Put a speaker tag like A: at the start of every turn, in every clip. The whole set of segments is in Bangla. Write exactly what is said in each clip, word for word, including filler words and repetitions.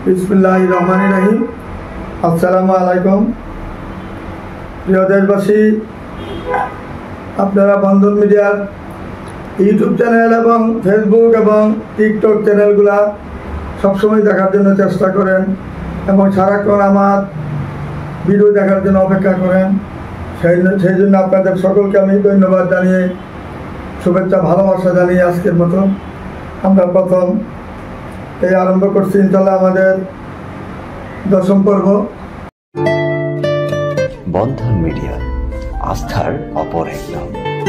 A: বিসমিল্লাহির রহমানির রহিম। আসসালামু আলাইকুম প্রিয় দেশবাসী, আপনারা বন্ধন মিডিয়ার ইউটিউব চ্যানেল এবং ফেসবুক এবং টিকটক চ্যানেলগুলা সবসময় দেখার জন্য চেষ্টা করেন এবং সারাক্ষণ আমার ভিডিও দেখার জন্য অপেক্ষা করেন। সেই সেই জন্য আপনাদের সকলকে আমি ধন্যবাদ জানিয়ে শুভেচ্ছা ভালোবাসা জানিয়ে আজকের মতো আমরা প্রথম এই আরম্ভ করছি ইনশাআল্লাহ আমাদের দশম পর্ব।
B: বন্ধন মিডিয়া, আস্থার অপর এক নাম।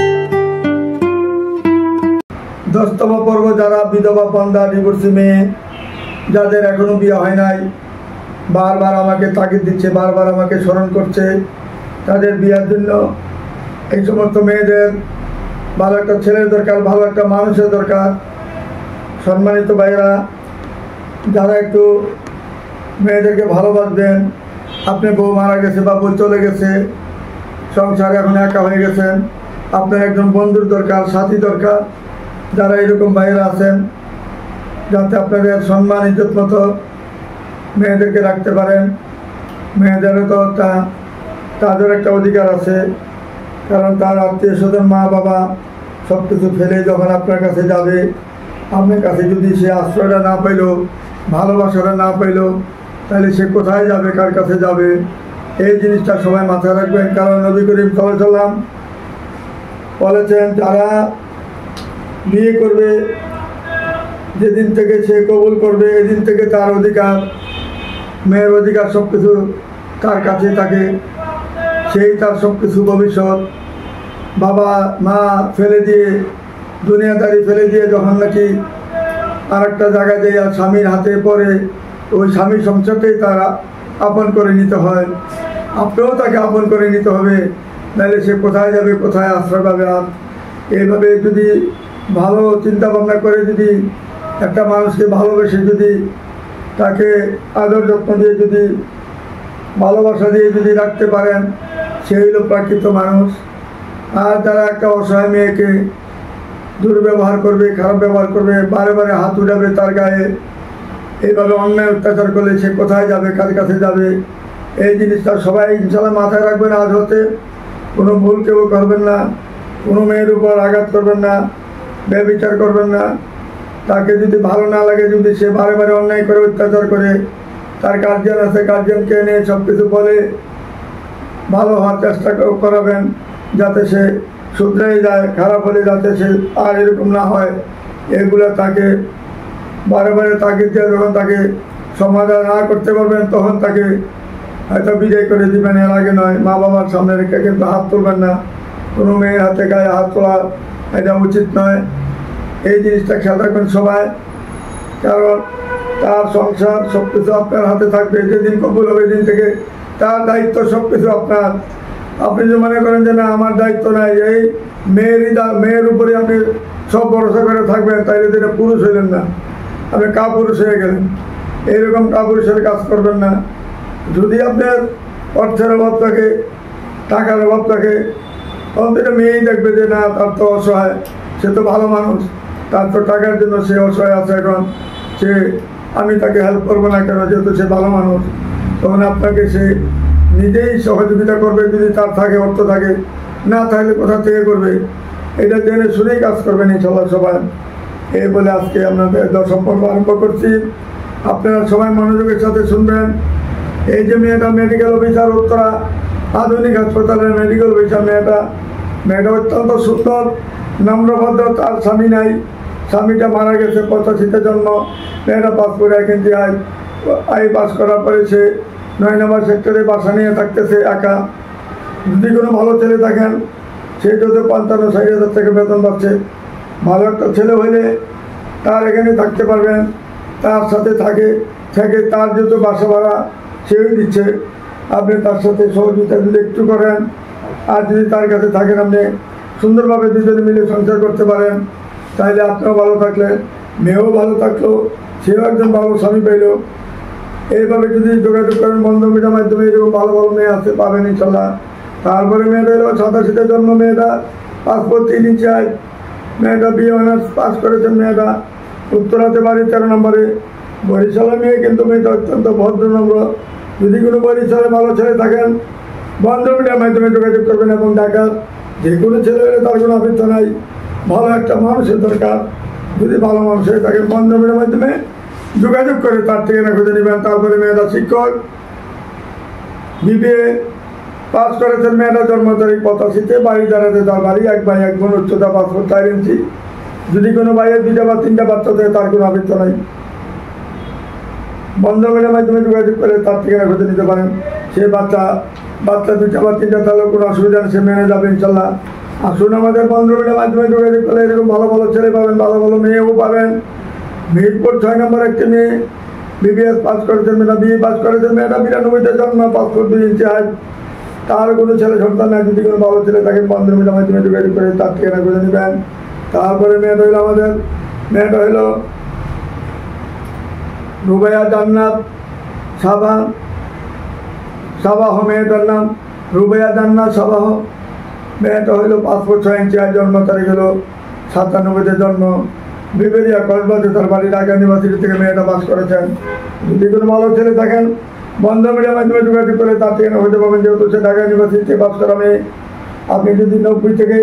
A: দশতম পর্ব। যারা বিধবা, বন্ধা, ডিভোর্সি মেয়ে, যাদের এখনো বিয়ে হয় নাই, বারবার আমাকে তাগিদ দিচ্ছে, বারবার আমাকে স্মরণ করছে তাদের বিয়ের জন্য। এই সমস্ত মেয়েদের ভালো একটা ছেলের দরকার, ভালো একটা মানুষের দরকার। সম্মানিত ভাইরা, যারা একটু মেয়েদেরকে ভালোবাসবেন, আপনি বউ মারা গেছে বা বউ চলে গেছে, সংসারে এখন একা হয়ে গেছেন, আপনার একজন বন্ধুর দরকার, সাথী দরকার। যারা এরকম ভাইয়েরা আছেন, যাতে আপনাদের সম্মান ইজ্জত মতো মেয়েদেরকে রাখতে পারেন। মেয়েদেরও তো একটা তাদের একটা অধিকার আছে, কারণ তার আত্মীয় স্বজন, মা বাবা সব কিছু ফেলে যখন আপনার কাছে যাবে, আপনার কাছে যদি সে আশ্রয়টা না পাইল, ভালোবাসাটা না পাইল, তাহলে সে কোথায় যাবে, কার কাছে যাবে? এই জিনিসটা সবাই মাথায় রাখবেন। কারণ নবী করিম সাল্লাল্লাহু আলাইহি ওয়াসাল্লাম বলেছেন, যারা বিয়ে করবে যেদিন থেকে সে কবুল করবে, এদিন থেকে তার অধিকার, মেয়ের অধিকার সব কিছু তার কাছে থাকে। সেই তার সব কিছু ভবিষ্যৎ, বাবা মা ফেলে দিয়ে, দুনিয়াদারি ফেলে দিয়ে যখন নাকি আর একটা জায়গায় দিয়ে আর স্বামীর হাতে পড়ে, ওই স্বামীর সংসারটাই তারা আপন করে নিতে হয়। আপনিও তাকে আপন করে নিতে হবে, নাহলে সে কোথায় যাবে, কোথায় আশ্রয় পাবে? আর এইভাবে যদি ভালো চিন্তা ভাবনা করে, যদি একটা মানুষকে ভালোবেসে, যদি তাকে আদর যত্ন দিয়ে, যদি ভালোবাসা দিয়ে যদি রাখতে পারেন, সে হইল প্রাকৃত মানুষ। আর যারা একটা অসহায় মেয়েকে দুর্ব্যবহার করবে, খারাপ ব্যবহার করবে, বারে বারে হাত উঠাবে তার গায়ে, এইভাবে অন্যায় অত্যাচার করলে সে কোথায় যাবে, কার কাছে যাবে? এই জিনিসটা সবাই ইনশাআল্লাহ মাথায় রাখবেন। আজ হতে কোনো ভুল কেউ করবেন না, কোনো মেয়ের উপর আঘাত করবেন না, ব্যভিচার করবেন না। তাকে যদি ভালো না লাগে, যদি সে বারে বারে অন্যায় করে, অত্যাচার করে, তার গার্জিয়ান আছে, গার্জিয়ানকে এনে সব কিছু বলে ভালো হওয়ার চেষ্টা করাবেন, যাতে সে শুধরেই যায়। খারাপ হলে যাতে সে আর এরকম না হয়, এগুলো তাকে বারে বারে তাগিদ দিয়ে যখন তাকে সমাধান না করতে পারবেন, তখন তাকে হয়তো বিদায় করে দিবেন। এর আগে নয়। মা বাবার সামনে রেখে কিন্তু হাত তুলবেন না, কোনো মেয়ের হাতে গায়ে হাত তোলা এটা উচিত নয়। এই জিনিসটা খেয়াল রাখবেন সবাই, কারণ তার সংসার সব কিছু আপনার হাতে থাকবে। যেদিন কবুল হবে, দিন থেকে তার দায়িত্ব সব কিছু আপনার। আপনি যে মনে করেন যে না আমার দায়িত্ব নাই, এই মেয়েরই মেয়ের উপরে আপনি সব ভরসা করে থাকবেন, তাইলে যেটা পুরুষ হইলেন না, আপনি কাপুরুষ হয়ে গেলেন। এইরকম কাপুরুষের কাজ করবেন না। যদি আপনার অর্থের অভাব থাকে, টাকার অভাব থাকে, তখন তো এটা মেয়েই দেখবে যে না তার তো অসহায়, সে তো ভালো মানুষ, তার তো টাকার জন্য সে অসহায় আছে, এখন সে আমি তাকে হেল্প করবো না কেন, যেহেতু সে ভালো মানুষ। তখন আপনাকে সে নিজেই সহযোগিতা করবে, যদি তার থাকে, অর্থ থাকে। না থাকলে কোথা থেকে করবে? এটা জেনে শুনেই কাজ করবেন ইনশাআল্লাহ সবাই। এই বলে আজকে আপনাদের দশম পর্ব আরম্ভ করছি। আপনারা সবাই মনোযোগের সাথে শুনবেন। এই যে মেয়েটা মেডিকেল অফিসার, উত্তরা আধুনিক হাসপাতালের মেডিকেল অফিসার মেয়েটা, মেয়েটা অত্যন্ত সুন্দর, নম্রভদ্র, তার স্বামী নাই, স্বামীটা মারা গেছে, পঁচাশিতে জন্ম। মেয়েটা পাস করে এক ইঞ্চি আই আই পাস করার পরে সে নয় নম্বর সেক্টরে বাসা নিয়ে থাকতেছে একা। যদি কোনো ভালো ছেলে থাকেন, সে যদি পঞ্চান্ন ষাট হাজার থেকে বেতন পাচ্ছে, ভালো একটা ছেলে হইলে তার এখানে থাকতে পারবেন, তার সাথে থাকে থেকে তার যেহেতু বাসা ভাড়া সেও দিচ্ছে, আপনি তার সাথে সহযোগিতা যদি একটু করেন, আর যদি তার কাছে থাকেন, আপনি সুন্দরভাবে দুজনে মিলে সংসার করতে পারেন, তাহলে আপনিও ভালো থাকলেন, মেয়েও ভালো থাকলো, সেও একজন ভালো স্বামী পাইল। এইভাবে যদি যোগাযোগ করেন বন্ধন মিডিয়ার মাধ্যমে, এরকম ভালো ভালো মেয়ে আছে পাবেন ইনশাল্লাহ। তারপরে মেয়েটা এলো সাতাশিতে জন্ম, মেয়েটা পাসপোর্ট তিন ইঞ্চি আয়, মেয়েটা বিএ অনার্স পাস করেছেন, মেয়েটা উত্তরাতে বাড়ি তেরো নম্বরে, বরিশালের মেয়ে কিন্তু মেয়েটা অত্যন্ত ভদ্রনম্র। যদি কোনো বরিশালে ভালো ছেলে থাকেন বন্ধ মিডিয়ার মাধ্যমে যোগাযোগ করবেন, এবং ঢাকার যে কোনো ছেলে হলে তার কোনো অপেক্ষা নাই, ভালো একটা মানুষের দরকার। যদি ভালো মানুষ হয়ে থাকেন বন্ধ মিডিয়ার মাধ্যমে যোগাযোগ করে তার ঠিকানা খুঁজে নেবেন। তারপরে মেয়েটা শিক্ষক, বিবিএ পাস করেছেন, মেয়েটা জন্ম তারিখ পঁচাশিতে, বাড়ি দাঁড়াতে তার বাড়ি, এক ভাই এক বোন, উচ্চতা পাঁচ ফুট চার ইঞ্চি। যদি কোনো ভাইয়ের দুইটা বা তিনটা বাচ্চা থাকে তার কোনো অপেক্ষা নাই, বন্ধ মিডিয়ার মাধ্যমে যোগাযোগ করে তার ঠিকানা খুঁজে নিতে পারেন। সে বাচ্চা বাচ্চা দুইটা বা তিনটা তাহলে কোনো অসুবিধা নেই, সে মেনে যাবে ইনশাল্লাহ। আসুন আমাদের বন্ধ মিডিয়ার মাধ্যমে যোগাযোগ করলে এরকম ভালো ভালো ছেলে পাবেন, ভালো ভালো মেয়েও পাবেন। মিরপুর ছয় নম্বর একটি মেয়ে বিবিএস পাস করেছেন, মেয়েটা বিএ পাস করেছেন, মেয়েটা বিরানব্বইতে জন্ম, পাসপোর্ট দুই ইঞ্চি হাইট, তার কোনো ছেলে সন্তান নাই। যদি কোনো ভালো ছেলে থাকেন বন্ধ মিডিয়ার মাধ্যমে যোগাযোগ করে তার ঠিকানা খুঁজে নেবেন। তারপরে মেয়েটা হইলো আমাদের মেয়েটা হইলো রুবাইয়া জান্নাত সাবাহ, সাবাহ মেয়েটার নাম রুবাইয়া জান্নাত সাবাহ। মেয়েটা হইলো পাসপোর্ট ছয় ইঞ্চি আর জন্ম তারিখ হলো সাতানব্বইতে জন্ম, বিবেরিয়া কসবাতে তার বাড়ি, ঢাকা ইউনিভার্সিটি থেকে মেয়েটা পাস করেছেন। যদি কোনো ভালো ছেলে থাকেন বন্ধ মিডিয়ার মাধ্যমে যোগাযোগ করে তার ঠিকানা হতে পারবেন, যেহেতু সে ঢাকা ইউনিভার্সিটি থেকে পাস করা মেয়ে। আপনি যদি নব্বই থেকে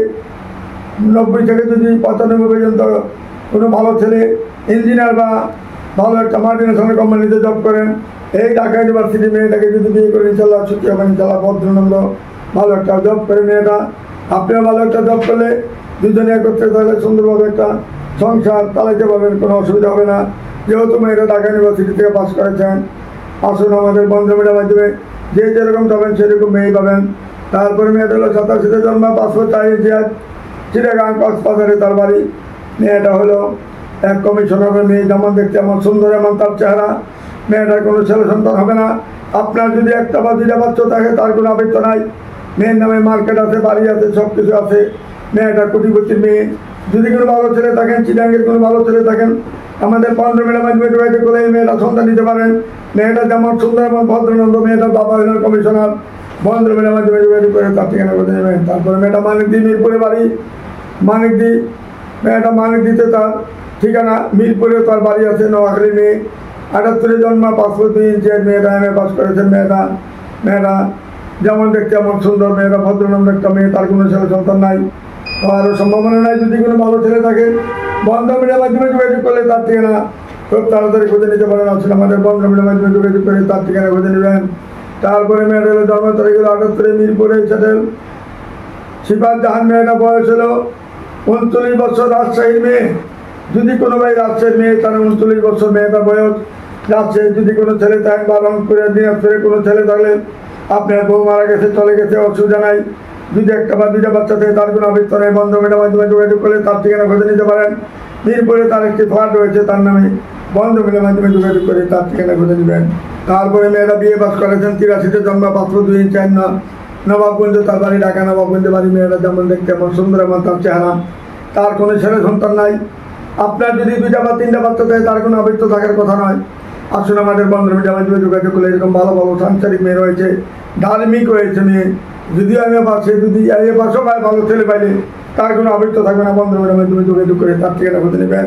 A: নব্বই থেকে যদি পঁচানব্বই পর্যন্ত কোনো ভালো ছেলে ইঞ্জিনিয়ার বা ভালো একটা মাল্টিনেশনাল কোম্পানিতে জব করেন, এই ঢাকা ইউনিভার্সিটি মেয়েটাকে যদি বিয়ে করে ইনশাল্লাহ ছুটি হবেন, ইনশাল্লাহ ভদ্রনন্দ ভালো একটা জব করে মেয়েটা। আপনিও ভালো একটা জব করলে দুজনে একত্রে তাহলে সুন্দরভাবে একটা সংসার চালাইতে পারবেন, কোনো অসুবিধা হবে না, যেহেতু মেয়েটা ঢাকা ইউনিভার্সিটি থেকে পাস করেছেন। আসুন আমাদের বন্ধ মিডিয়ার মাধ্যমে যে যেরকম পাবেন সেরকম মেয়ে পাবেন। তারপরে মেয়েটা হলো সাতাশিতে জন্ম, পাসপোর্ট চার ইঞ্চি হাইট, চিটাগাং কক্সবাজারে তার বাড়ি। মেয়েটা হলো এক কমিশনারের মেয়ে, যেমন দেখতে এমন সুন্দর, এমন তার চেহারা। মেয়েটার কোনো ছেলে সন্তান হবে না। আপনার যদি একটা বা দুইটা বাচ্চা থাকে তার কোনো আবৃত্ত নাই। মেয়ের নামে মার্কেট আছে, বাড়ি আছে, সব কিছু আছে। মেয়েটা কোটিপতির মেয়ে। যদি কোনো ভালো ছেলে থাকেন, চিটাঙ্গের কোনো ভালো ছেলে থাকেন, আমাদের পনেরো মিডিয়ার মাধ্যমে যোগাযোগ করে এই মেয়েটা সন্তান নিতে পারেন। মেয়েটা যেমন সুন্দর এবং ভদ্রনন্দ, মেয়েটার বাবা হলেন কমিশনার। বন্ধ মিডিয়ার মাধ্যমে যোগাযোগ করে তার ঠিকানা করে নেবেন। তারপরে মেয়েটা মানিকদি, মিরপুরে বাড়ি, মানিকদি। মেয়েটা মানিকদিতে তার ঠিকানা, মিরপুরে তার বাড়ি আছে, নোয়াখালী মেয়ে, আটাত্তরে জন্ম, পাসপোর্ট দুই ইঞ্চি, মেয়েটা এম এ পাস করেছেন। মেয়েটা মেয়েটা যেমন দেখতে এমন সুন্দর, মেয়েটা ভদ্রনন্দ একটা মেয়ে, তার কোনো ছেলে সন্তান নাই, আরও সম্ভাবনা নাই। যদি কোনো ভালো ছেলে থাকে বন্ধ মিডিয়ার মাধ্যমে যোগাযোগ করলে তার ঠিকানা খুব তাড়াতাড়ি খুঁজে নিতে পারেন। আসলে আমাদের বন্ধ মিডিয়ার মাধ্যমে যোগাযোগ করে তার ঠিকানা খুঁজে নেবেন। তারপরে মেয়েটা হলো জন্ম তারিখ হলো আটাত্তরে, মিরপুরে সেটেল, সিফাত জাহান। মেয়েটা বয়স হলো উনচল্লিশ বছর, রাজশাহীর মেয়ে। যদি কোনো ভাই রাজশাহীর মেয়ে, তার উনচল্লিশ বছর মেয়েটা বয়স। রাজশাহী যদি কোনো ছেলে থাকেন বা রংপুরে, দিনাজপুরে কোনো ছেলে থাকলে, আপনার বউ মারা গেছে, চলে গেছে, অসুবিধা নাই। যদি একটা বা দুইটা বাচ্চা থাকে তার কোনো আবৃত্ত নেই, বন্ধ মিডিয়ার মাধ্যমে যোগাযোগ করলে তার ঠিকানা খুঁজে নিতে পারেন। মিরপুরে তার একটি ফ্ল্যাট রয়েছে তার নামে, বন্ধ মিডিয়ার মাধ্যমে যোগাযোগ করে তার ঠিকানা খুঁজে নেবেন। তারপরে মেয়েরা বিয়ে পাস করেছেন, তিরাশিতে জন্ম, পাসপোর্ট দুই ইঞ্চি, নবাবগঞ্জ তার বাড়ি, ঢাকা নবাবগঞ্জে বাড়ি। মেয়েরা যেমন দেখতে এমন সুন্দর, এমন তার চেহারা, তার কোনো ছেলে সন্তান নাই। আপনার যদি দুইটা বা তিনটা বাচ্চা থাকে তার কোনো আবৃত্ত থাকার কথা নয়। আসুন আমাদের বন্ধ মিডিয়ার মাধ্যমে যোগাযোগ করলে এরকম ভালো ভালো সাংসারিক মেয়ে রয়েছে, ধার্মিক রয়েছে মেয়ে। যদিও আমি পাশে যদি এ পাশেও পায় ভালো ছেলে পাইলে তার কোনো আবৃত্ত থাকবে না, বন্ধ মিডিয়ার মাধ্যমে যোগাযোগ করে তার ঠিকানা খুঁজে নেবেন।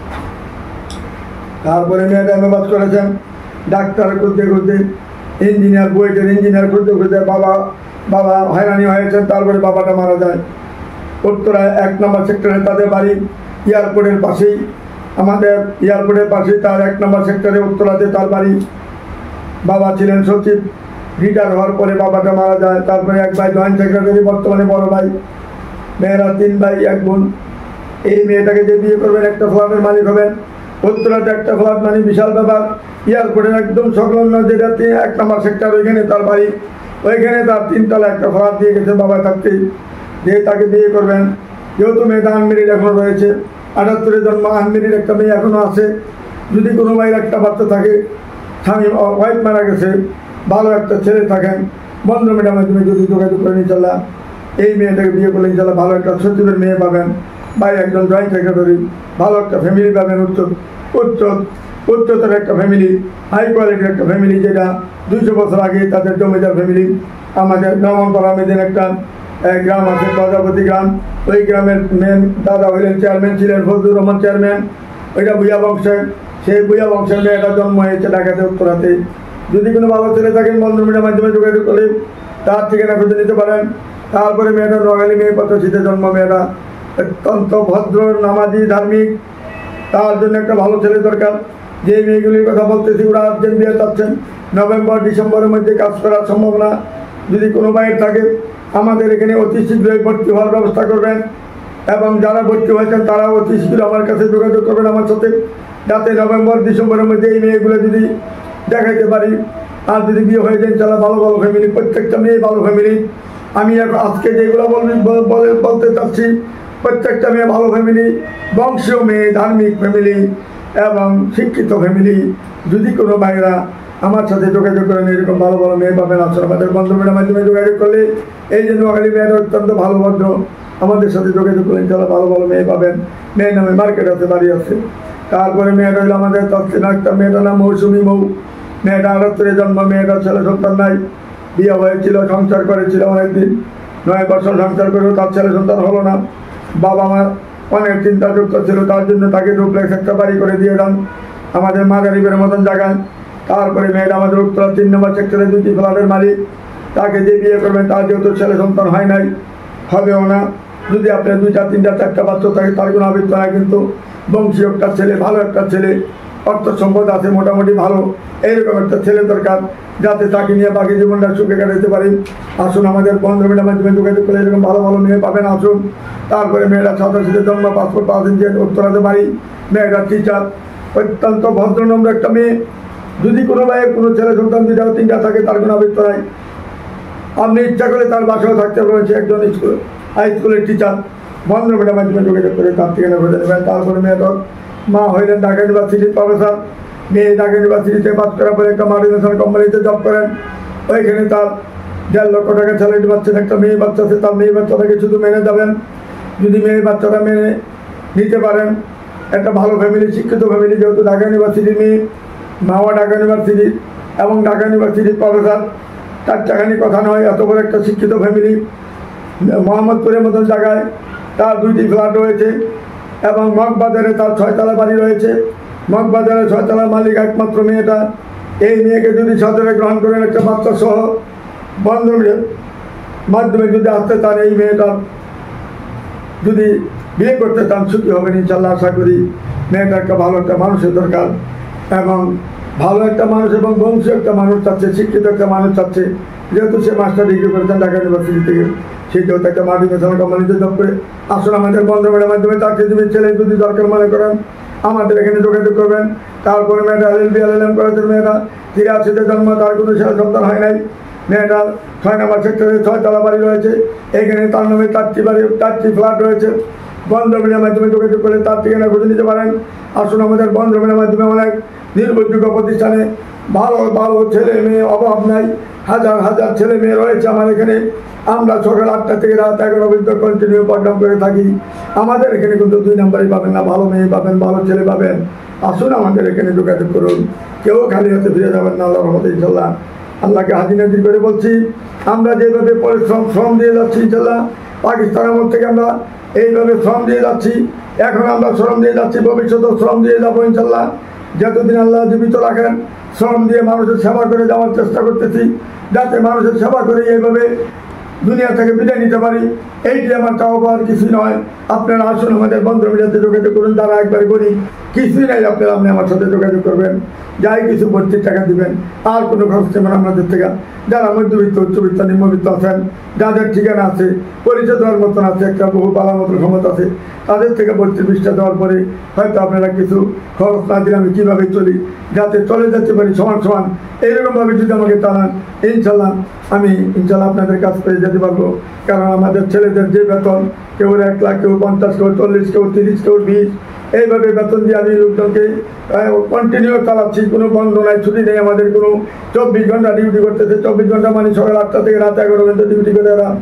A: তারপরে মেয়েটা এম এ পাস করেছেন, ডাক্তার খুঁজতে খুঁজতে, ইঞ্জিনিয়ার, বুয়েটের ইঞ্জিনিয়ার খুঁজতে খুঁজতে বাবা বাবা হয়রানি হয়েছেন। তারপরে বাবাটা মারা যায়। উত্তরায় এক নম্বর সেক্টরে তাদের বাড়ি, এয়ারপোর্টের পাশেই, আমাদের এয়ারপোর্টের পাশেই তার এক নম্বর সেক্টরে উত্তরাতে তার বাড়ি। বাবা ছিলেন সচিব, রিটায়ার হওয়ার পরে বাবাটা মারা যায়। তারপরে এক ভাই জয়েন্ট সেক্রেটারি, বর্তমানে বড় ভাই। মেয়েরা তিন ভাই এক বোন। এই মেয়েটাকে যে বিয়ে করবেন একটা ফ্ল্যাটের মালিক হবেন। উত্তরাতে একটা ফ্ল্যাট মানে বিশাল ব্যাপার। এয়ারপোর্টের একদম সংলগ্ন যেটা এক নম্বর সেক্টর, ওইখানে তার বাড়ি, ওইখানে তার তিনতলা একটা ফ্ল্যাট দিয়ে গেছে বাবা থাকতেই। যে তাকে বিয়ে করবেন, যেহেতু মেয়েটা আনমেরিড এখনো রয়েছে, আটাত্তরের জন্ম, আনমেরিড একটা মেয়ে এখনো আছে। যদি কোনো ভাইয়ের একটা বাচ্চা থাকে, স্বামী ওয়াইফ মারা গেছে, ভালো একটা ছেলে থাকেন, বন্ধ মিডিয়ার মাধ্যমে যদি যোগাযোগ করেন ইনশাল্লাহ এই মেয়েটাকে বিয়ে করলে ইনশাল্লাহ ভালো একটা সচিবের মেয়ে পাবেন, ভাই একজন জয়েন্ট সেক্রেটারি, ভালো একটা ফ্যামিলি পাবেন, উচ্চ উচ্চ উচ্চতর একটা ফ্যামিলি, হাই কোয়ালিটির একটা ফ্যামিলি, যেটা দুইশো বছর আগে তাদের জমিদার ফ্যামিলি। আমাদের ব্রাহ্মণপাড়া মেদিন একটা গ্রাম আছে, প্রজাপতি গ্রাম। ওই গ্রামের মেন দাদা হইলেন চেয়ারম্যান ছিলেন, ফজলুর রহমান চেয়ারম্যান। ওইটা ভুইয়া বংশের, সেই বুয়া বংশের মেয়েটা জন্ম হয়েছে ঢাকাতে উত্তরাতে। যদি কোনো ভালো ছেলে থাকেন বন্ধু মিডিয়ার মাধ্যমে যোগাযোগ করে তার ঠিকানা খুঁজে নিতে পারেন। তারপরে মেয়েটা নোয়াখালী মেয়ে পঁচাশিতে জন্ম, মেয়েটা অত্যন্ত ভদ্র, নামাজি, ধার্মিক। তার জন্য একটা ভালো ছেলে দরকার। যে মেয়েগুলির কথা বলতেছি ওরা আর্জেন্ট বিয়ে চাচ্ছেন, নভেম্বর ডিসেম্বরের মধ্যে কাজ করার সম্ভাবনা যদি কোনো ভাইয়ের থাকে আমাদের এখানে অতি শীঘ্রই ভর্তি হওয়ার ব্যবস্থা করবেন। এবং যারা ভর্তি হয়েছেন তারা অতি শীঘ্র আমার কাছে যোগাযোগ করবেন আমার সাথে, যাতে নভেম্বর ডিসেম্বরের মধ্যে এই মেয়েগুলো যদি দেখাইতে পারি। আর যদি বিয়ে হয়ে যায় ইনশাল্লাহ ভালো ভালো ফ্যামিলি, প্রত্যেকটা মেয়ে ভালো ফ্যামিলি। আমি এখন আজকে যেগুলো বলতে চাচ্ছি প্রত্যেকটা মেয়ে ভালো ফ্যামিলি, বংশীয় মেয়ে, ধার্মিক ফ্যামিলি এবং শিক্ষিত ফ্যামিলি। যদি কোনো ভাইরা আমার সাথে যোগাযোগ করেন এরকম ভালো ভালো মেয়ে পাবেন। আসলে আমাদের বন্ধুমের মাধ্যমে যোগাযোগ করলে এই যে নোয়াখালী মেয়েরা অত্যন্ত ভালো ভদ্র, আমাদের সাথে যোগাযোগ করলেন তারা ভালো ভালো মেয়ে পাবেন। মেয়ের নামে মার্কেট আছে, বাড়ি আছে। তারপরে মেয়েটা হইলো আমাদের তৎসিনা একটা মেয়েটার নাম মৌসুমী মৌ। মেয়েটা আটাত্তরে জন্ম, মেয়েটা ছেলে সন্তান নাই, বিয়ে হয়েছিল, সংসার করেছিল অনেকদিন, নয় বছর সংসার করেও তার ছেলে সন্তান হলো না। বাবা মা অনেক চিন্তাযুক্ত ছিল, তার জন্য তাকে ডুপ্লেক্স একটা বাড়ি করে দিয়ে দেন আমাদের মাদারীপের মতন জায়গায়। তারপরে মেয়েটা আমাদের উত্তরা তিন নম্বর সেক্টরে দুটি ফ্ল্যাটের মালিক। তাকে যে বিয়ে করবেন তার যেহেতু ছেলে সন্তান হয় নাই, হবেও না। যদি আপনার দুইটা তিনটা চারটা বাচ্চা থাকে তার কোনো আবৃত্ত নাই, কিন্তু বংশীয় একটা ছেলে, ভালো একটা ছেলে, অর্থ সম্পদ আছে মোটামুটি ভালো, এইরকম একটা ছেলে দরকার যাতে তাকে নিয়ে বাকি জীবনটা সুখে কাটাতে পারি। আসুন আমাদের বন্ধুমের মাধ্যমে যোগাযোগ করে এরকম ভালো ভালো মেয়ে পাবেন। আসুন। তারপরে মেয়েরা সাতাশিতে জন্ম, পাসপোর্ট পাঁচ ইঞ্চি, উত্তরাতে বাড়ি, মেয়েটা টিচার, অত্যন্ত ভদ্রনম্র একটা মেয়ে। যদি কোনো ভাই কোনো ছেলে সন্তান দুইটা তিনটা থাকে তার কোনো আবৃত্ত নাই। আপনি ইচ্ছা করে তার বাসাও থাকতে পারবেন, সে একজন স্কুল হাই স্কুলের টিচার। বন্ধুমের মাধ্যমে যোগাযোগ করে তার ঠিকানা খুঁজে নেবেন। তারপরে মেয়েটা মা হইলেন ঢাকা ইউনিভার্সিটির প্রফেসর। মেয়ে ঢাকা ইউনিভার্সিটিতে পাস করার পরে একটা মাল্টিনেশনাল কোম্পানিতে জব করেন। ওইখানে তার দেড় লক্ষ টাকা স্যালারি পাচ্ছেন। একটা মেয়ে বাচ্চা আছে, তার মেয়ে বাচ্চাটাকে শুধু মেনে যাবেন। যদি মেয়ে বাচ্চাটা মেনে নিতে পারেন, একটা ভালো ফ্যামিলি, শিক্ষিত ফ্যামিলি, যেহেতু ঢাকা ইউনিভার্সিটির মেয়ে, মাওয়া ঢাকা ইউনিভার্সিটির এবং ঢাকা ইউনিভার্সিটির প্রফেসর, তার চাকানি কথা নয়, এত বড় একটা শিক্ষিত ফ্যামিলি। মোহাম্মদপুরের মতন জায়গায় তার দুইটি ফ্ল্যাট রয়েছে এবং মগবাজারে তার ছয়তলা বাড়ি রয়েছে। মগবাজারে ছয়তলার মালিক একমাত্র মেয়েটা। এই মেয়েকে যদি সদরে গ্রহণ করেন একটা বাচ্চা সহ বন্ধুমের মাধ্যমে যদি আসতে চান, এই মেয়েটার যদি বিয়ে করতে চান সুখী হবেন ইনশাল্লাহ। আশা করি মেয়েটা একটা ভালো একটা মানুষের দরকার এবং ভালো একটা মানুষ এবং বংশীয় একটা মানুষ চাচ্ছে, শিক্ষিত একটা মানুষ চাচ্ছে। যেহেতু সে মাস্টার ডিগ্রি করেছেন ঢাকা ইউনিভার্সিটি থেকে, সে যেহেতু একটা মাল্টিনেশনাল কোম্পানিতে জব করে। আসুন আমাদের বন্ধুমের মাধ্যমে চাকরিজীবী ছেলে যদি দরকার মনে করেন আমাদের এখানে যোগাযোগ করবেন। তারপরে মেয়েটা এল L B L L M করেছেন, মেয়েটা তিরাশিতে জন্ম, তার কোনো ছেলে সন্তান হয় নাই। মেয়েটার ছয় নম্বর সেক্টরে ছয়তলা বাড়ি রয়েছে। এখানে তার নামে চারটি বাড়ি, চারটি ফ্ল্যাট রয়েছে। বন্ধুমের মাধ্যমে যোগাযোগ করে তার ঠিকানা খুঁজে নিতে পারেন। আসুন আমাদের বন্ধুমের মাধ্যমে অনেক নির্ভরযোগ্য প্রতিষ্ঠানে ভালো ভালো ছেলে মেয়ে অভাব নাই, হাজার হাজার ছেলে মেয়ে রয়েছে আমার এখানে। আমরা সকাল আটটা থেকে রাত এগারো পর্যন্ত কন্টিনিউ প্রোগ্রাম করে থাকি। আমাদের এখানে কিন্তু দুই নম্বরই পাবেন না, ভালো মেয়ে পাবেন, ভালো ছেলে পাবেন। আসুন আমাদের এখানে যোগাযোগ করুন, কেউ খালি হাতে ফিরে যাবেন না আল্লাহর রহমতে ইনশাল্লাহ। আল্লাহকে হাজির নাজির করে বলছি, আমরা যেভাবে পরিশ্রম শ্রম দিয়ে যাচ্ছি ইনশাল্লাহ, পাকিস্তান আমল থেকে আমরা এইভাবে শ্রম দিয়ে যাচ্ছি, এখন আমরা শ্রম দিয়ে যাচ্ছি, ভবিষ্যতেও শ্রম দিয়ে যাবো ইনশাল্লাহ। যতদিন আল্লাহ জীবিত রাখেন শ্রম দিয়ে মানুষের সেবা করে যাওয়ার চেষ্টা করতেছি, যাতে মানুষের সেবা করে এইভাবে দুনিয়া থেকে বিদায় নিতে পারি। এইটি আমার চাওয়া পাওয়ার কিছুই নয়। আপনারা আসুন আমাদের বন্ধু মিলাতে যোগাযোগ করুন। যারা একবার করি কিছুই নাই, আপনারা আপনি আমার সাথে যোগাযোগ করবেন, যাই কিছু ভর্তির টাকা দিবেন, আর কোনো খরচ নেবেন আমাদের থেকে। যারা মধ্যবিত্ত, উচ্চবিত্ত, নিম্নবিত্ত আছেন, যাদের ঠিকানা আছে, পরিচয় দেওয়ার মতন আছে, একটা বহু পালার মতন ক্ষমতা আছে, তাদের থেকে ভর্তির বিষটা দেওয়ার পরে হয়তো আপনারা কিছু খরচ না দিলে আমি কীভাবে চলি, যাতে চলে যেতে পারি সমান সমান, এইরকমভাবে যদি আমাকে চালান ইনশাল্লাহ আমি ইনশাল্লাহ আপনাদের কাছ পেয়ে যেতে পারবো। কারণ আমাদের ছেলেদের যে বেতন, কেউ এক লাখ, কেউ পঞ্চাশ, কেউ চল্লিশ, কেউ তিরিশ, কেউ বিশ, এইভাবে বেতন দিয়ে আমি লোকজনকে কন্টিনিউ চালাচ্ছি। কোনো বন্ধ নাই, ছুটি নেই আমাদের, কোনো চব্বিশ ঘন্টা ডিউটি করতেছে। চব্বিশ ঘন্টা মানে সকাল আটটা থেকে রাত এগারো পর্যন্ত ডিউটি করে এরা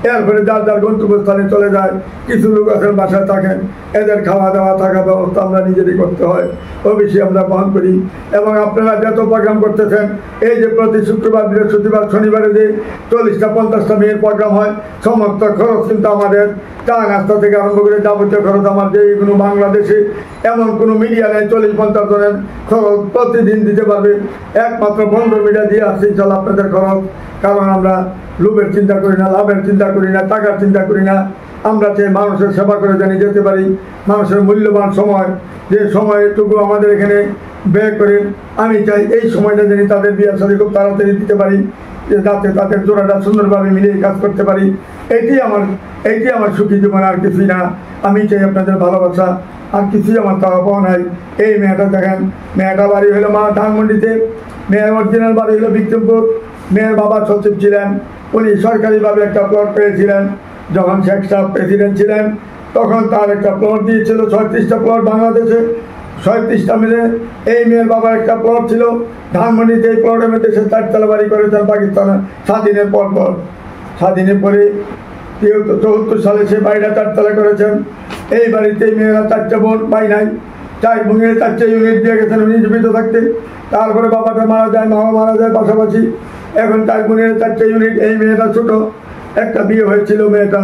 A: এরপরে যার যার গন্তব্যস্থানে চলে যায়। কিছু লোক আছেন বাসায় থাকেন, এদের খাওয়া দাওয়া থাকা ব্যবস্থা আমরা নিজেরই করতে হয়, অবশ্যই আমরা বহন করি। এবং আপনারা যত প্রোগ্রাম করতেছেন, এই যে প্রতি শুক্রবার বৃহস্পতিবার শনিবারে যে চল্লিশটা পঞ্চাশটা মেয়ের প্রোগ্রাম হয়, সমস্ত খরচ কিন্তু আমাদের চা নাস্তা থেকে আরম্ভ করে যাবতীয় খরচ আমার যে কোনো বাংলাদেশে এমন কোনো মিডিয়া নেই চল্লিশ পঞ্চাশ জনের খরচ প্রতিদিন দিতে পারবে। একমাত্র বন্ধ মিডিয়া দিয়ে আসছে চল আপনাদের খরচ। কারণ আমরা লোভের চিন্তা করি না, লাভের চিন্তা করি না, টাকার চিন্তা করি না। আমরা চাই মানুষের সেবা করে জানি যেতে পারি। মানুষের মূল্যবান সময়, যে সময়টুকু আমাদের এখানে ব্যয় করে, আমি চাই এই সময়টা জানি তাদের বিয়ের সাথে খুব তাড়াতাড়ি দিতে পারি, যে যাতে তাদের জোড়াটা সুন্দরভাবে মিলিয়ে কাজ করতে পারি। এইটি আমার এইটি আমার সুখী জীবন, আর কিছুই না। আমি চাই আপনাদের ভালোবাসা, আর কিছুই আমার চাওয়া পাওয়া নাই। এই মেয়েটা দেখেন, মেয়েটা বাড়ি হলো মা ধানমন্ডিতে, মেয়ের অরিজিনাল বাড়ি হলো বিক্রমপুর। মেয়ের বাবা সচিব ছিলেন, উনি সরকারিভাবে একটা প্লট পেয়েছিলেন। যখন শেখ সাহেব প্রেসিডেন্ট ছিলেন তখন তার একটা প্লট দিয়েছিল, ছয়ত্রিশটা প্লট বাংলাদেশে, ছয়ত্রিশটা মিলে এই মেয়ের বাবার একটা প্লট ছিল ধানমন্ডিতে। এই প্লটের মধ্যে সে চারতলা বাড়ি করেছেন পাকিস্তানের স্বাধীনের পর পর। স্বাধীনের পরে চৌহত্তর সালে সে বাড়িটা চারতলা করেছেন। এই বাড়িতে মেয়েরা চারটে বোন পাই নাই, চার বোনের চারটে ইউনিট দিয়ে গেছেন উনি জীবিত থাকতে। তারপরে বাবাটা মারা যায়, মামা মারা যায় পাশাপাশি। এখন চার বোনের চারটে ইউনিট। এই মেয়েটা ছোট, একটা বিয়ে হয়েছিল, মেয়েটা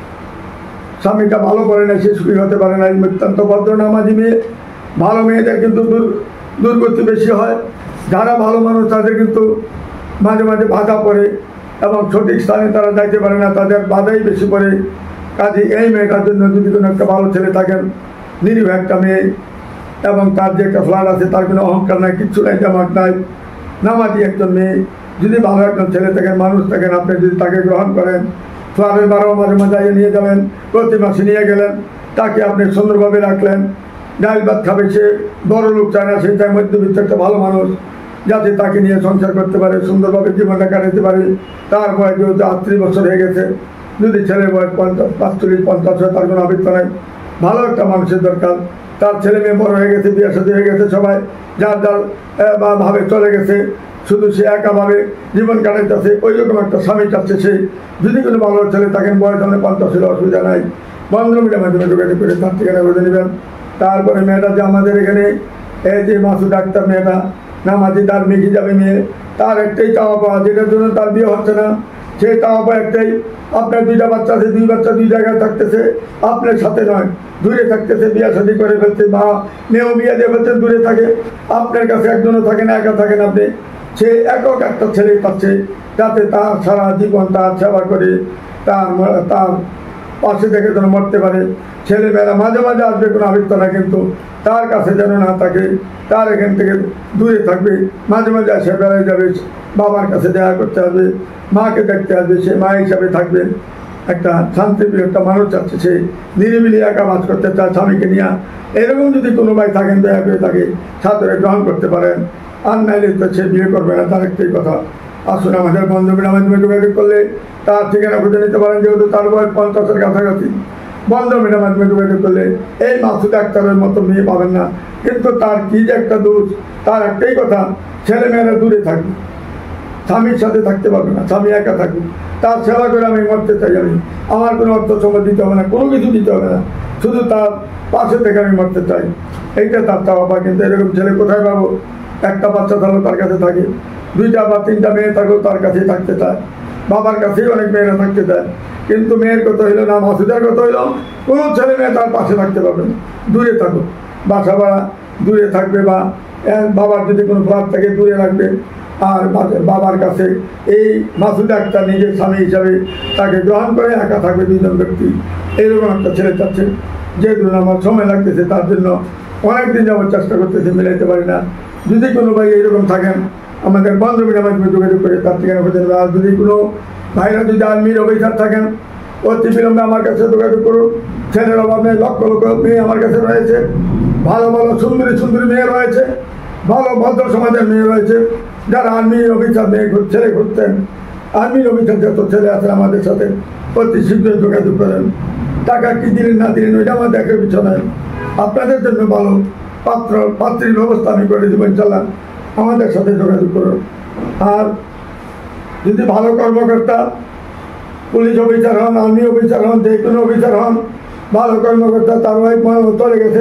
A: স্বামীটা ভালো করে না, সে সুখী হতে পারে না। অত্যন্ত ভদ্র নামাজি মেয়ে। ভালো মেয়েদের কিন্তু দুর্গতি বেশি হয়। যারা ভালো মানুষ তাদের কিন্তু মাঝে মাঝে বাধা পড়ে এবং সঠিক স্থানে তারা যাইতে পারে না, তাদের বাধাই বেশি পড়ে। কাজে এই মেয়েটার জন্য যদি কোনো একটা ভালো ছেলে থাকেন, নিরীহ একটা মেয়ে, এবং তার যে একটা ফ্ল্যাট আছে, তার কোনো অহংকার নাই, কিচ্ছু নাই, জামাত নাই, নামাজি একজন মেয়ে, যদি ভালো একজন ছেলে থাকেন, মানুষ থাকেন, আপনি যদি তাকে গ্রহণ করেন, ফ্ল্যাটের বারো মাঝে মাঝে নিয়ে যাবেন, প্রতি মাসে নিয়ে গেলেন, তাকে আপনি সুন্দরভাবে রাখলেন। ডাল ভাত খাবে, সে বড় লোক চায় না, সে চায় মধ্যবিত্ত একটা ভালো মানুষ, যাতে তাকে নিয়ে সংসার করতে পারে, সুন্দরভাবে জীবনটা কাটাতে পারে। তার বয়স যেহেতু আটত্রিশ বছর হয়ে গেছে, যদি ছেলের বয়স পঞ্চাশ পাঁচচল্লিশ পঞ্চাশ হয়, তার কোনো আবৃত্ত নাই। ভালো একটা মানুষের দরকার। তার ছেলে মেয়ে বড় হয়ে গেছে, বিয়ে সাথে হয়ে গেছে, সবাই যার যার ভাবে চলে গেছে, শুধু সে একাভাবে জীবন কাটাইতেছে, ওই রকম একটা স্বামী চাচ্ছে সে। যদি কোনো ভালো ছেলে থাকেন, বয়স হলে পঞ্চাশ হলে অসুবিধা নাই, বন্ধ মিডিয়ার মাধ্যমে যোগাযোগ করে তার ঠিকানা বুঝে নেবেন। তারপরে মেয়েটা যে আমাদের এখানে এই যে মাসুদ ডাক্তার, মেয়েটা নামাজি, তার মেঘি যাবে মেয়ে, তার একটাই চাওয়া পাওয়া, যেটার জন্য তার বিয়ে হচ্ছে না, সেই চাওয়া পাওয়া একটাই, আপনার দুইটা বাচ্চা আছে, দুই বাচ্চা দুই জায়গায় থাকতেছে, আপনার সাথে নয়, দূরে থাকতেছে, বিয়া শাদী করে ফেলছে, বা মেয়েও বিয়ে দিয়ে ফেলছেন, দূরে থাকে, আপনার কাছে একজনও থাকেন, একা থাকেন আপনি। সে একক একটা ছেলে পাচ্ছে, যাতে তার সারা জীবন তার সেবা করে, তার তার পাশে থেকে যেন মরতে পারে। ছেলেমেয়েরা মাঝে মাঝে আসবে, কোনো আবৃত্ত না, কিন্তু তার কাছে যেন না থাকে, তার এখান থেকে দূরে থাকবে। মাঝে মাঝে এসে বেড়াই যাবে, বাবার কাছে দেখা করতে আসবে, মাকে দেখতে আসবে, সে মা হিসাবে থাকবে। একটা শান্তিপ্রিয় একটা মানুষ চাচ্ছে, সে নিরিবিলি একা বাস করতে চায় স্বামীকে নিয়ে। এরকম যদি কোনো ভাই থাকেন, দয়া করে তাকে সাদরে গ্রহণ করতে পারেন, আর নাইলে তো সে বিয়ে করবে না, তার একটাই কথা। আসুন আমাদের বন্ধুদের মাধ্যমে যোগাযোগ করলে তার ঠিকানা খুঁজে নিতে পারেন, যেহেতু তার বয়স পঞ্চাশের কাছাকাছি। বন্ধুদের মাধ্যমে যোগাযোগ করলে এই মাসুদ ডাক্তারের মতো মেয়ে পাবেন না, কিন্তু তার কি যে একটা দোষ, তার একটাই কথা, ছেলেমেয়েরা দূরে থাকবে, স্বামীর সাথে থাকতে পারবে না, স্বামী একা থাকবে। তার সেবা করে আমি মরতে চাই, আমি আমার কোনো অর্থ সময় দিতে হবে না, কোনো কিছু দিতে হবে না, শুধু তার পাশে থেকে আমি মরতে চাই, এইটা তার চাওয়া। কিন্তু এরকম ছেলে কোথায় পাবো? একটা বাচ্চা থাকলেও তার কাছে থাকে, দুইটা বা তিনটা মেয়ে থাকলেও তার কাছেই থাকতে চায়, বাবার কাছেই অনেক মেয়েরা থাকতে চায়। কিন্তু মেয়ের কথা হইলো না, মাসুদের কথা হইলো কোনো ছেলে মেয়ে তার পাশে থাকতে পারবে না, দূরে থাকুক, বাসা ভাড়া দূরে থাকবে, বা বাবার যদি কোনো ফ্ল্যাট থাকে দূরে রাখবে। আর বাবার কাছে এই মাসুদ একটা নিজের স্বামী হিসাবে তাকে গ্রহণ করে একা থাকবে দুজন ব্যক্তি, এইরকম একটা ছেলে চাচ্ছে। যেহেতু আমার সময় লাগতেছে, তার জন্য অনেকদিন যাওয়ার চেষ্টা করতেছে, মিলাইতে পারি না। যদি কোনো ভাই এইরকম থাকেন, আমাদের বন্ধ মিডিয়ার মাধ্যমে যোগাযোগ করে তার ঠিকানা খুঁজে নেবে। আর যদি কোনো ভাইরা যদি আর্মির অফিসার থাকেন, অতি বিলম্বে আমার কাছে যোগাযোগ করুন। ছেলের অভাবে লক্ষ লক্ষ মেয়ে আমার কাছে রয়েছে, ভালো ভালো সুন্দরী সুন্দরী মেয়ে রয়েছে, ভালো ভদ্র সমাজের মেয়ে রয়েছে, যারা আর্মি অফিসার মেয়ে ছেলে খুঁজতেন। আর্মি অফিসার যত ছেলে আছে আমাদের সাথে অতি শীঘ্রই যোগাযোগ করেন। টাকা কি দিলেন না দিলেন ওইটা আমার দেখার পিছনে, আপনাদের জন্য ভালো পাত্র পাত্রীর ব্যবস্থা আমি করে দেবো ইনশাল্লাহ, আমাদের সাথে যোগাযোগ করুন। আর যদি ভালো কর্মকর্তা পুলিশ অফিসার হন, আর্মি অফিসার হন, যে কোনো অফিসার হন, ভালো কর্মকর্তা, তার ওয়াইফ চলে গেছে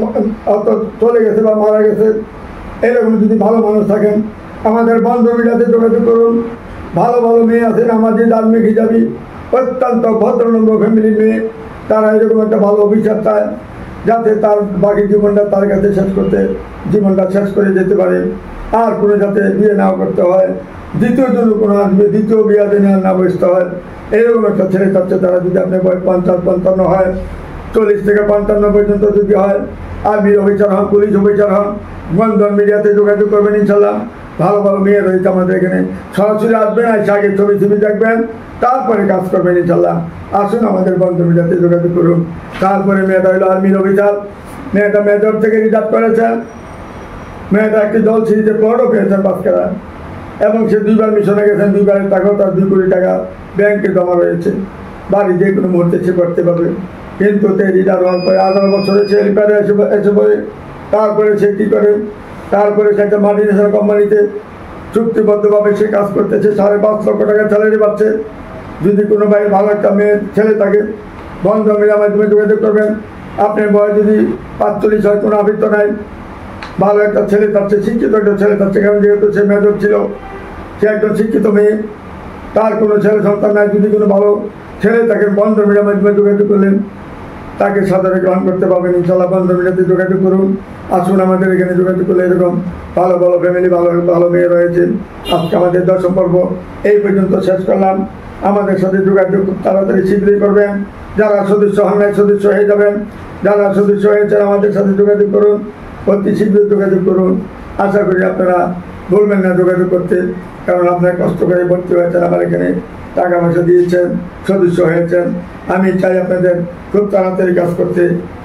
A: চলে গেছে বা মারা গেছে, এরকম যদি ভালো মানুষ থাকেন আমাদের বান্ধবীরাতে যোগাযোগ করুন। ভালো ভালো মেয়ে আছেন আমাদের ধার্মিক হিসাবে অত্যন্ত ভদ্রনম্র ফ্যামিলির মেয়ে, তারা এরকম একটা ভালো অফিসার চায় যাতে তার বাকি জীবনটা তার কাছে শেষ করতে জীবনটা শেষ করে যেতে পারে, আর কোনো যাতে বিয়ে নাও করতে হয়, দ্বিতীয় জন্য কোনো আসবে দ্বিতীয় বিয়ে দিনে না বসতে হয়, এরকম একটা ছেলে চাচ্ছে। তারা যদি আপনি বয়স পঞ্চাশ পঞ্চান্ন হয়, চল্লিশ থেকে পঞ্চান্ন পর্যন্ত যদি হয়, আর্মির অফিসার হন, পুলিশ অফিসার হন, বন্ধন মিডিয়াতে যোগাযোগ করবেন ইনশাল্লাহ। ভালো ভালো মেয়ে রয়েছে আমাদের এখানে, সরাসরি আসবেন, আইসা আগে ছবি ছবি দেখবেন, তারপরে কাজ করবেন ইনশাল্লাহ। আসুন আমাদের বন্ধন মিডিয়াতে যোগাযোগ করুন। তারপরে মেয়েটা হলো আর্মির অফিসার, মেয়েটা মেজর থেকে রিজার্ভ করেছেন, মেয়েটা একটি দল সিরিজে প্লটও পেয়েছেন বাস্কেরা, এবং সে দুইবার মিশনে গেছেন, দুইবারের টাকাও তার দুই কোটি টাকা ব্যাংকে জমা রয়েছে, বাড়ি যে কোনো মুহূর্তে সে করতে পারবে। কিন্তু সে রিটায়ার হওয়ার পরে আঠারো বছরে সে রিটায়ারে এসে এসে পড়ে, তারপরে সে কী করে, তারপরে সে একটা মাল্টিনেশনাল কোম্পানিতে চুক্তিবদ্ধভাবে সে কাজ করতেছে, সাড়ে পাঁচ লক্ষ টাকা স্যালারি পাচ্ছে। যদি কোনো ভাই ভালো একটা মেয়ে ছেলে থাকে, বন্ধ মিডিয়ার মাধ্যমে যোগাযোগ করবেন। আপনার বয়স যদি পাঁচচল্লিশ হয়, কোনো আবৃত্ত নাই, ভালো একটা ছেলে থাকছে, শিক্ষিত একটা ছেলে থাকছে, কারণ যেহেতু সে মেজর ছিল, সে একজন শিক্ষিত মেয়ে, তার কোনো ছেলে সন্তান নাই, যদি কোনো ভালো ছেলে তাকে বন্ধ মিডিয়ার মাধ্যমে যোগাযোগ করলেন, তাকে সাধারণে গ্রহণ করতে পারবেন ইনশাল্লাহ। বন্ধ মিডিয়াতে যোগাযোগ করুন। আসুন আমাদের এখানে যোগাযোগ করলে এরকম ভালো ভালো ফ্যামিলি, ভালো ভালো মেয়ে রয়েছে। আজকে আমাদের দশম পর্ব এই পর্যন্ত শেষ করলাম। আমাদের সাথে যোগাযোগ খুব তাড়াতাড়ি শীঘ্রই করবেন। যারা সদস্য হন নাই সদস্য হয়ে যাবেন, যারা সদস্য হয়েছেন আমাদের সাথে যোগাযোগ করুন, অতি শীঘ্রই যোগাযোগ করুন। আশা করি আপনারা ভুলবেন না যোগাযোগ করতে, কারণ আপনারা কষ্ট করে ভর্তি হয়েছেন, আমার এখানে টাকা পয়সা দিয়েছেন, সদস্য হয়েছেন। আমি চাই আপনাদের খুব তাড়াতাড়ি কাজ করতে।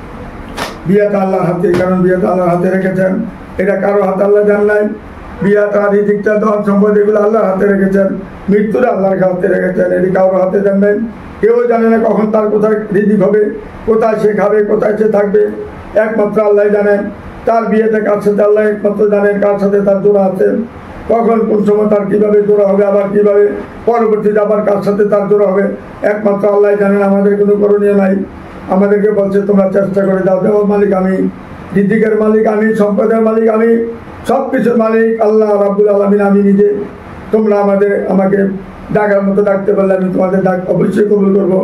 A: বিয়েটা আল্লাহর হাতে, কারণ বিয়েটা আল্লাহর হাতে রেখেছেন, এটা কারো হাতে আল্লাহ জান নাই। বিয়েটা রিজিকটা ধন সম্পদ এগুলো আল্লাহর হাতে রেখেছেন, মৃত্যুটা আল্লাহর হাতে রেখেছেন, এটি কারোর হাতে জান নাই। কেউ জানে না কখন তার কোথায় রিজিক হবে, কোথায় সে খাবে, কোথায় সে থাকবে, একমাত্র আল্লাহ জানেন। তার বিয়েতে কার সাথে আল্লাহ একমাত্র জানেন, কার সাথে তার জোড়া আছে, কখন কোন সময় তার কীভাবে জোড়া হবে, আবার কীভাবে পরবর্তীতে আবার কার সাথে তার জোড়া হবে, একমাত্র আল্লাহ জানেন। আমাদের কোনো করণীয় নাই। আমাদেরকে বলছে তোমরা চেষ্টা করে দাও, দেওয়ার মালিক আমি, রিজিকের মালিক আমি, সম্পদের মালিক আমি, সব কিছুর মালিক আল্লাহ রাব্বুল আলামিন আমি নিজে। তোমরা আমাদের আমাকে ডাকার মতো ডাকতে পারলে আমি তোমাদের ডাক অবশ্যই কবুল করবো।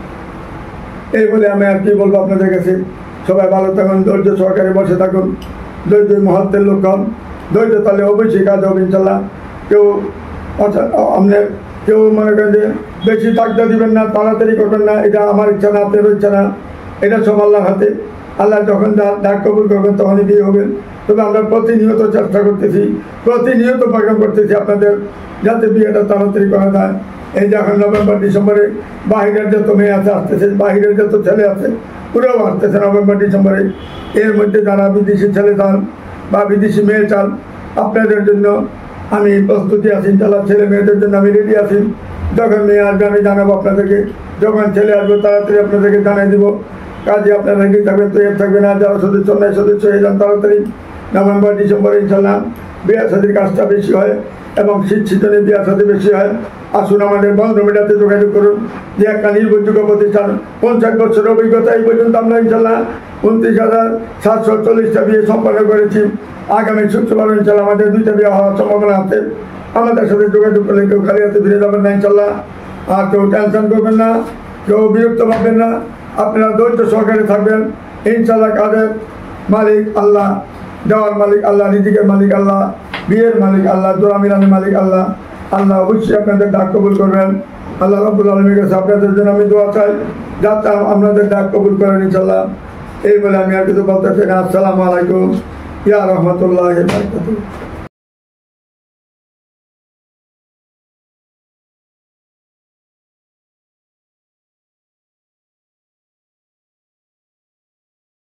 A: এই বলে আমি আর কি বলবো আপনাদের কাছে। সবাই ভালো থাকুন, ধৈর্য সহকারে বসে থাকুন, ধৈর্য মহত্বের লোক হন। ধৈর্য তাহলে অবশ্যই কাজ হবে ইনশাল্লাহ। কেউ আচ্ছা আপনার কেউ মনে করেন যে বেশি তাকদা দিবেন না, তাড়াতাড়ি করবেন না, এটা আমার ইচ্ছা না, আপনার ইচ্ছা না, এটা সব আল্লাহর হাতে। আল্লাহ যখন ডাক কবুল করবেন তখনই বিয়ে হবে। তবে আমরা প্রতিনিয়ত চেষ্টা করতেছি, প্রতিনিয়ত প্রোগ্রাম করতেছি আপনাদের যাতে বিয়েটা তাড়াতাড়ি করা যায়। এই যে এখন নভেম্বর ডিসেম্বরে বাহিরের যত মেয়ে আছে আসতেছে, বাহিরের যত ছেলে আছে ওরাও আসতেছে নভেম্বর ডিসেম্বরে। এর মধ্যে যারা বিদেশি ছেলে চান বা বিদেশি মেয়ে চান, আপনাদের জন্য আমি প্রস্তুতি আছি ইনশাল্লাহ। ছেলে মেয়েদের জন্য আমি রেডি আছি। যখন মেয়ে আসবে আমি জানাবো আপনাদেরকে, যখন ছেলে আসবে তাড়াতাড়ি আপনাদেরকে জানিয়ে দিব। কাজে আপনারা রেডি থাকবেন, তৈরি থাকবেন। আর যারা সদস্য নয় সদস্য হয়ে যান তাড়াতাড়ি। নভেম্বর ডিসেম্বরে ইনশাল্লাহ বিয়ে শাদীর কাজটা বেশি হয় এবং শীত সিজনে বিয়ে শাদী বেশি হয়। আসুন আমাদের বন্ধ মিডিয়াতে যোগাযোগ করুন, যে একটা নির্ভরযোগ্য প্রতিষ্ঠান। পঞ্চাশ বছরের অভিজ্ঞতা এই পর্যন্ত আমরা ইনশাল্লাহ উনত্রিশ হাজার সাতশো চল্লিশটা বিয়ে সম্পন্ন করেছি। আগামী শুক্রবার ইনশাল্লাহ আমাদের দুইটা বিয়ে হওয়ার সম্ভাবনা আছে। আমাদের সাথে যোগাযোগ করলে কেউ খালি হাতে ফিরে যাবেন না ইনশাল্লাহ। আর কেউ টেনশন করবেন না, কেউ বিরক্ত পাবেন না। আপনারা ধৈর্য সহকারে থাকবেন ইনশাল্লাহ। কাজের মালিক আল্লাহ, দেওয়ার মালিক আল্লাহ, রিজিকের মালিক আল্লাহ, বিয়ের মালিক আল্লাহ, জোড়া মিলানের মালিক আল্লাহ। আল্লাহ অবশ্যই আপনাদের ডাক কবুল করবেন। আল্লাহ রাব্বুল আলামিনের কাছে আপনাদের জন্য আমি দোয়া চাই যাতে আপনাদের ডাক কবুল করেন ইনশাল্লাহ। এই বলে আমি আর কিছু বলতে চাই না। আসসালামু আলাইকুম ইয়া রাহমাতুল্লাহি ওয়া বারাকাতুহু।